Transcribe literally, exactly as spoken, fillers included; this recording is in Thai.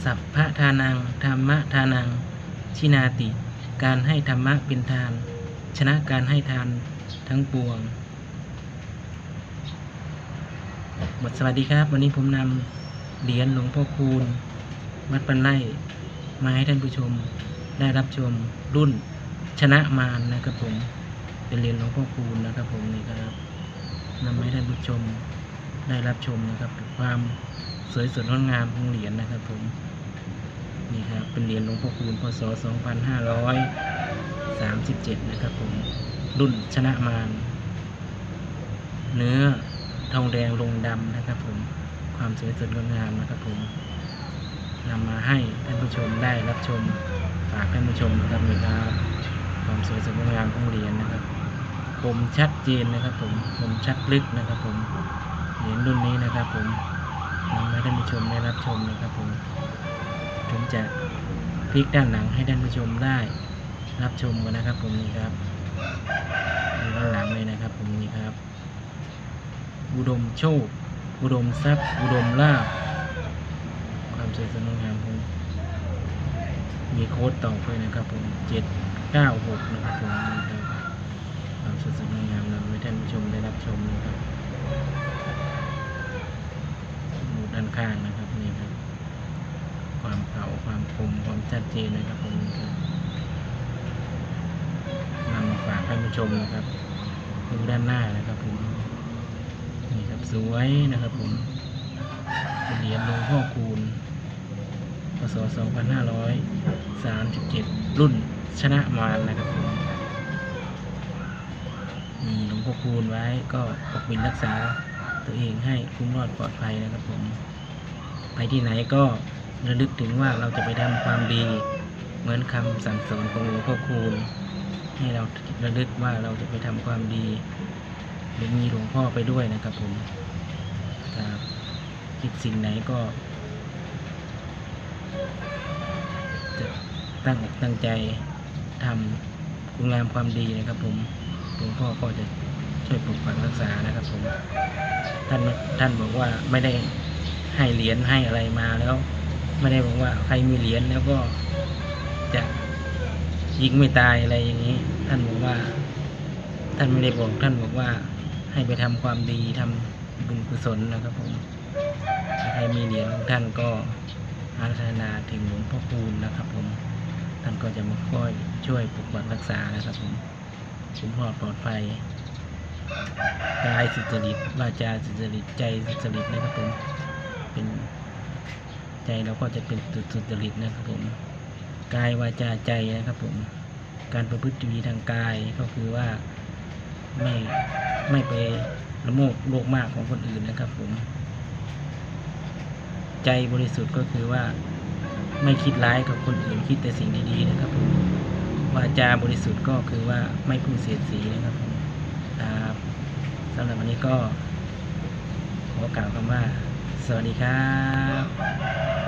สัพพะทานังธรรมะทานังชินาติการให้ธรรมะเป็นทานชนะการให้ทานทั้งปวงบทสวัสดีครับวันนี้ผมนำเหรียญหลวงพ่อคูณวัดปันไร่มาให้ท่านผู้ชมได้รับชมรุ่นชนะมารนะครับผมเป็นเหรียญหลวงพ่อคูณนะครับผมนี่ครับนำให้ท่านผู้ชมได้รับชมนะครับความสวยสดงดงามของเหรียญนะครับผมนี่ครับเป็นเหรียญหลวงพ่อคูณพ.ศ. สองพันห้าร้อยสามสิบเจ็ดนะครับผมรุ่นชนะมารเนื้อทองแดงลงดำนะครับผมความสวยสดงดงามนะครับผมนำมาให้ท่านผู้ชมได้รับชมฝากท่านผู้ชมนะครับนี่ครับความสวยสดงดงามของเหรียญนะครับคมชัดเจนนะครับผมคมชัดลึกนะครับผมเหรียญรุ่นนี้นะครับผมนำให้ท่านผู้ชมได้รับชมนะครับผมผมจะพลิกด้านหลังให้ท่านผู้ชมได้รับชมกันนะครับผมนี่ครับดูด้านหลังเลยนะครับผมนี่ครับอุดมโชคอุดมทรัพย์อุดมลาภความสวยสดงดงามผมมีโค้ดต่อไปนะครับผมเจ็ดเก้าหกนะครับผมนี่ครับความสวยสดงดงามนำให้ท่านผู้ชมได้รับชมนะครับดูด้านข้างนะครับนี่ครับความเก่าความคมความชัดเจนนะครับผมนำมาฝากท่านผู้ชมนะครับดูด้านหน้านะครับผมนี่ครับสวยนะครับผมเหรียญหลวงพ่อคูณพ.ศ. สองพันห้าร้อยสามสิบเจ็ดรุ่นชนะมารนะครับผมมีหลวงพ่อคูณไว้ก็ปกปิดรักษาตัวเองให้คุ้มรอดปลอดภัยนะครับผมไปที่ไหนก็ระลึกถึงว่าเราจะไปทำความดีเหมือนคำสั่งสอนของหลวงพ่อคูณให้เราระลึกว่าเราจะไปทำความดีหรือมีหลวงพ่อไปด้วยนะครับผมครับคิดสิ่งไหนก็จะตั้งอกตั้งใจทำคุณงามความดีนะครับผมหลวงพ่อก็จะช่วยปกปักรักษานะครับผมท่านท่านบอกว่าไม่ได้ให้เหรียญให้อะไรมาแล้วไม่ได้บอกว่าใครมีเหรียญแล้วก็จะยิงไม่ตายอะไรอย่างนี้ท่านบอกว่าท่านไม่ได้บอกท่านบอกว่าให้ไปทำความดีทำบุญกุศลนะครับผมถ้าใครมีเหรียญของท่านก็อาราธนาถึงหลวงพ่อคูณนะครับผมท่านก็จะมาค่อยช่วยปกปักรักษานะครับผมคุ้มครองปลอดภัยกายสุจริตวาจาสุจริตใจสุจริตนะครับผมเป็นใจเราก็จะเป็นสุจริตนะครับผมกายวาจาใจนะครับผมการประพฤติดีทางกายก็คือว่าไม่ไม่ไปละโมบโลภมากของคนอื่นนะครับผมใจบริสุทธิ์ก็คือว่าไม่คิดร้ายกับคนอื่นคิดแต่สิ่งดีๆนะครับผมวาจาบริสุทธิ์ก็คือว่าไม่พูดเสียดสีนะครับผมครับสำหรับวันนี้ก็ขอกล่าวคำว่าสวัสดีครับ